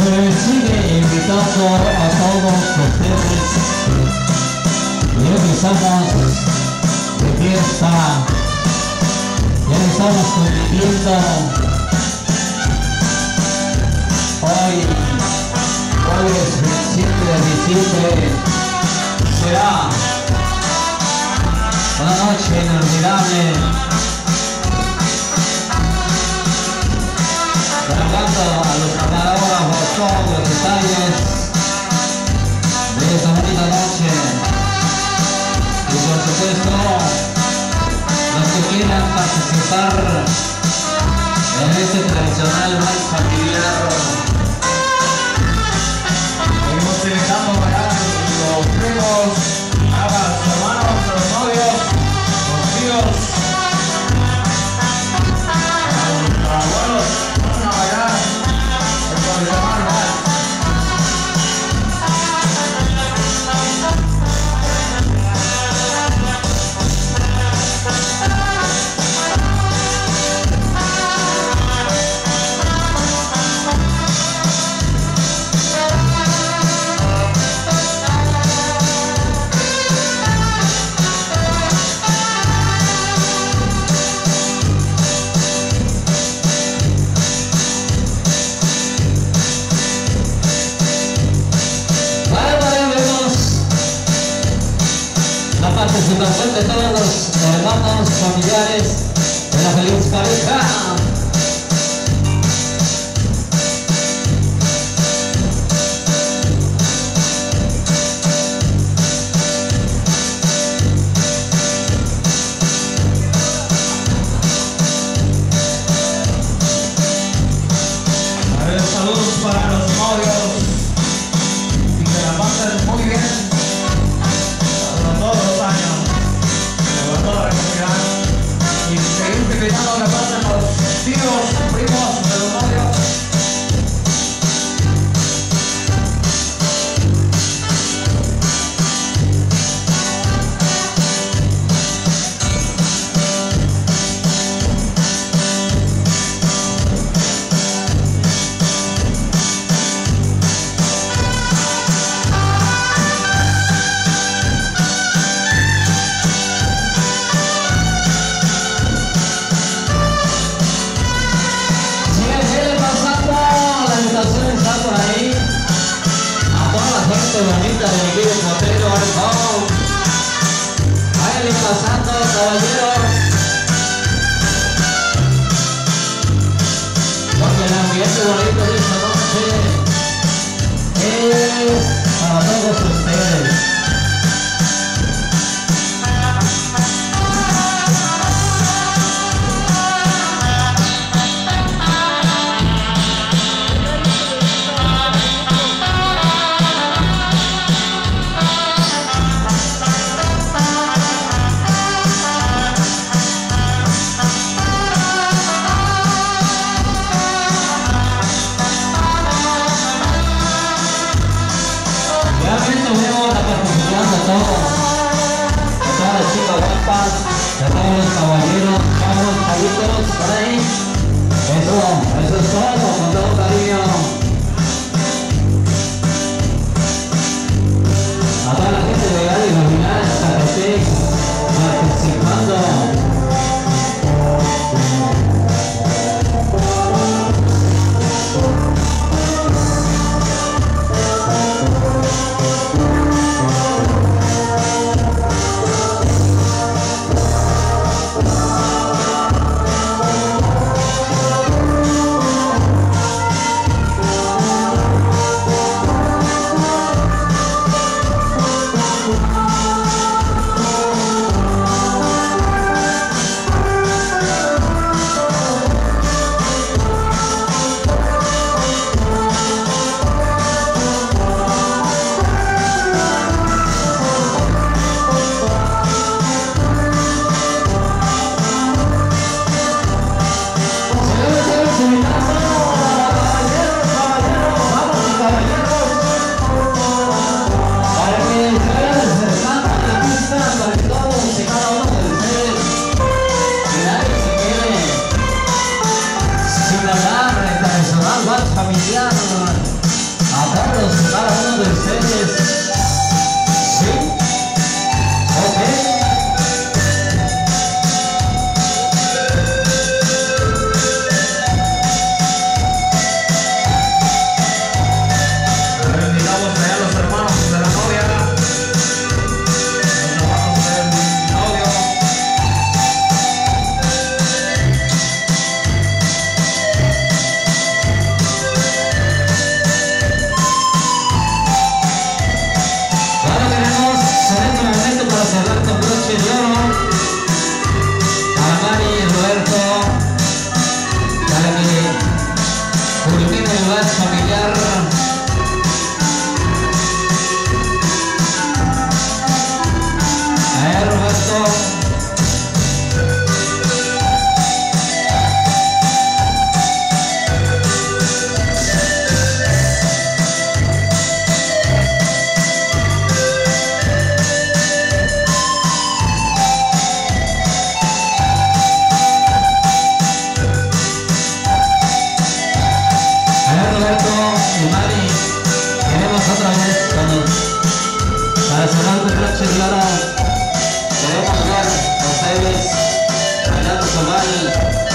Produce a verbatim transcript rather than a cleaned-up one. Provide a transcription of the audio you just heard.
Pues sigue invitando a todos ustedes y hoy estamos de fiesta, ya estamos conviviendo. Hoy, hoy es veintisiete de diciembre, será una noche inolvidable. Cargando a los camarógrafos todos los detalles de esta bonita noche y por supuesto los que quieran participar en este tradicional vals familiar. Seguimos invitando para los primos, a los hermanos, a los novios, los tíos, a los abuelos. Participación de todos los hermanos familiares de la feliz pareja. A ver, saludos para los novios y que la pasen muy bien todos los años, por toda la comunidad, y seguimos invitando a que pasen los tíos, primos de los novios. Bonita de mi querido Motero Arcón, vayan pasando, caballeros, porque el ambiente bonito de esta noche es para todos ustedes. De todos los caballeros, chavos, chavitos, por ahí. Eso, eso es todo, con todo cariño. A toda la gente de Gadi, Iluminar, Zacatec, participando. y Mari, queremos otra vez todos para cerrar tu noche de oro. Queremos ver a ustedes bailando con Mari.